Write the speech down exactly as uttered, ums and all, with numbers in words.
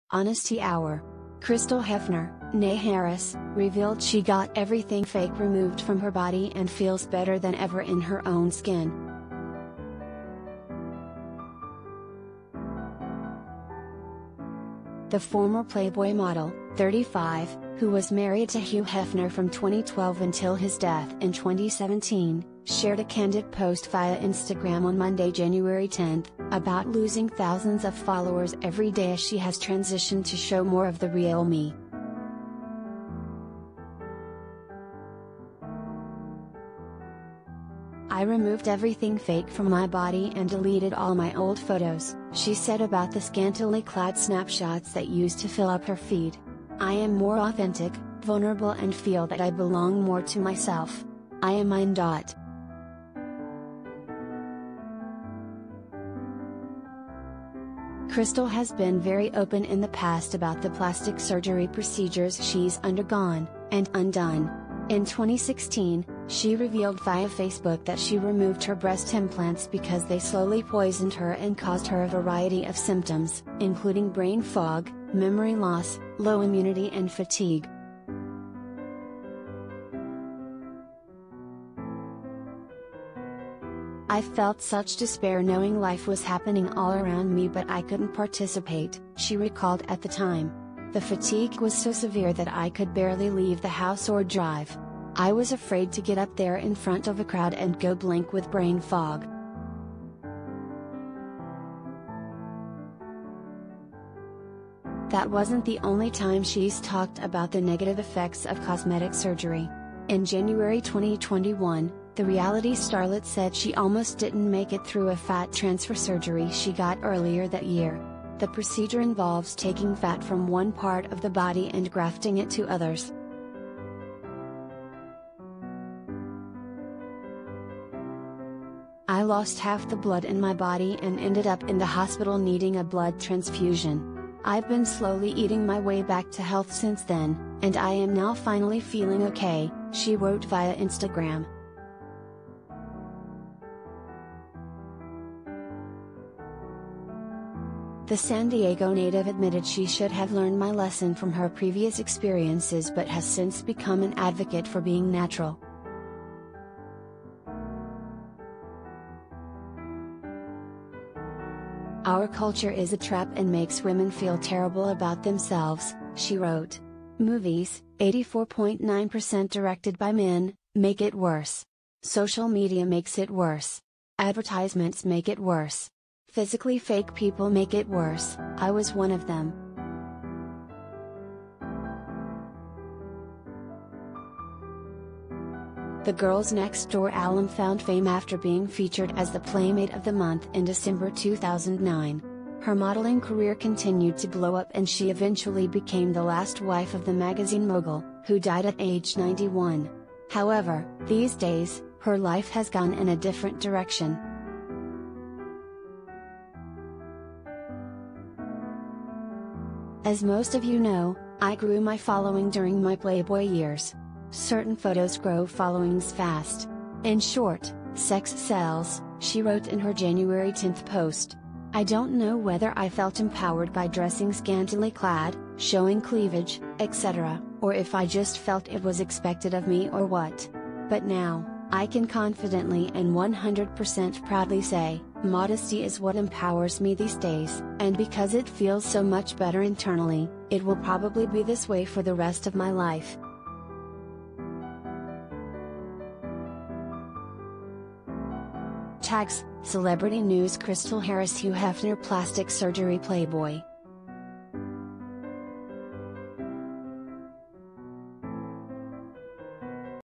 Honesty Hour. Crystal Hefner, née Harris, revealed she got everything fake removed from her body and feels better than ever in her own skin. The former Playboy model, thirty-five, who was married to Hugh Hefner from twenty twelve until his death in twenty seventeen, shared a candid post via Instagram on Monday, January tenth, about losing thousands of followers every day as she has transitioned to show more of the real me. "I removed everything fake from my body and deleted all my old photos," she said about the scantily clad snapshots that used to fill up her feed. "I am more authentic, vulnerable and feel that I belong more to myself. I am mine." Crystal has been very open in the past about the plastic surgery procedures she's undergone, and undone. In twenty sixteen, she revealed via Facebook that she removed her breast implants because they slowly poisoned her and caused her a variety of symptoms, including brain fog, memory loss, low immunity and fatigue. "I felt such despair knowing life was happening all around me but I couldn't participate," she recalled at the time. "The fatigue was so severe that I could barely leave the house or drive. I was afraid to get up there in front of a crowd and go blank with brain fog." That wasn't the only time she's talked about the negative effects of cosmetic surgery. In January twenty twenty-one, the reality starlet said she almost didn't make it through a fat transfer surgery she got earlier that year. The procedure involves taking fat from one part of the body and grafting it to others. "I lost half the blood in my body and ended up in the hospital needing a blood transfusion. I've been slowly eating my way back to health since then, and I am now finally feeling okay," she wrote via Instagram. The San Diego native admitted she should have learned my lesson from her previous experiences but has since become an advocate for being natural. "Our culture is a trap and makes women feel terrible about themselves," she wrote. "Movies, eighty-four point nine percent directed by men, make it worse. Social media makes it worse. Advertisements make it worse. Physically fake people make it worse. I was one of them." The Girls Next Door alum found fame after being featured as the Playmate of the Month in December two thousand nine. Her modeling career continued to blow up and she eventually became the last wife of the magazine mogul, who died at age ninety-one. However, these days, her life has gone in a different direction. "As most of you know, I grew my following during my Playboy years. Certain photos grow followings fast. In short, sex sells," she wrote in her January tenth post. "I don't know whether I felt empowered by dressing scantily clad, showing cleavage, et cetera, or if I just felt it was expected of me or what. But now, I can confidently and one hundred percent proudly say, modesty is what empowers me these days, and because it feels so much better internally, it will probably be this way for the rest of my life." Tags: Celebrity News. Crystal Harris. Hugh Hefner plastic surgery Playboy.